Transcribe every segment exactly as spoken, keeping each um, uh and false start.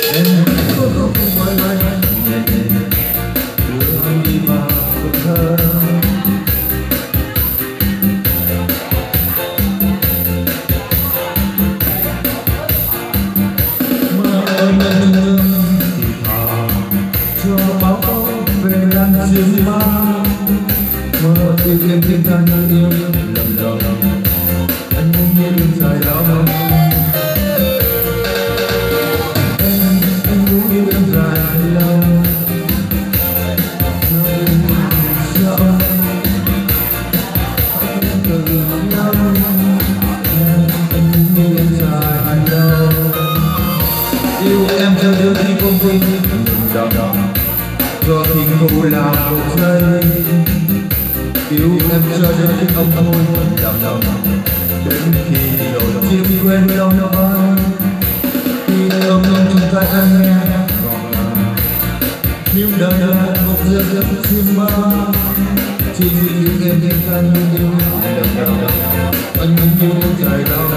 Em có không mãi mãi nhẹ nhẹ đưa anh đi vào cuộc thơ. Mơ ơn anh thì thà cho báo về đang chiêm bao. Mơ tìm em tim ta như yêu lần đầu anh muốn yêu dài lâu. Yêu em cho đến khi không vui đậm đậm cho khi ngủ là một giây. Yêu em cho đến khi ông môi đậm đậm đến khi đôi chim quên lâu nói. Khi âm thanh trong tai anh nghe ngọt ngào nếu đời đời một giấc giấc chim bao. Chỉ vì em thêm anh yêu đậm đậm anh muốn yêu dài lâu.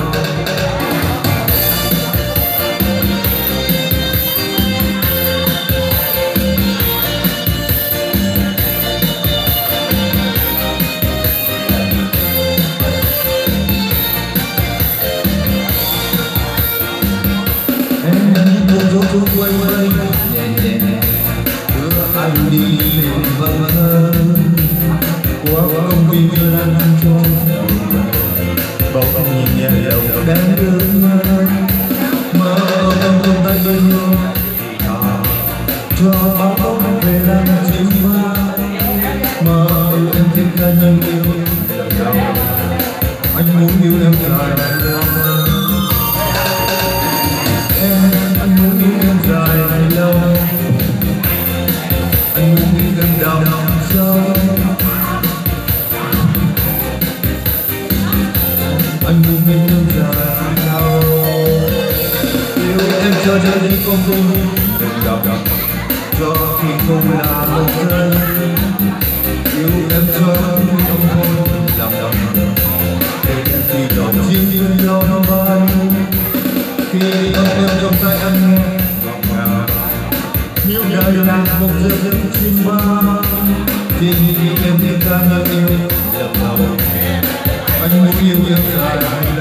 Gió quay quay nhẹ nhẹ đưa anh đi tìm vầng hơn qua công viên lan trôi bóng nhìn nhẹ đầu đang đưa mơ em trong tay bên nhau cho bóng về làm chim hoa. Mơ em thêm ca nhân yêu anh muốn yêu em dài lâu. Anh muốn yêu em dài lâu, anh muốn yêu em đậm sâu. Anh muốn yêu em dài lâu. Yêu em cho đến khi không vui đừng đậm đậm cho khi không là một giây. Yêu em cho đến khi không thôi đậm đậm đến khi đón chim quên lo bay. Khi âm em trong tay anh nghe ngọt ngào nếu đời là một giấc giấc chim bao. Chỉ vì em thêm ca ngợi yêu đậm đầu anh muốn yêu em dài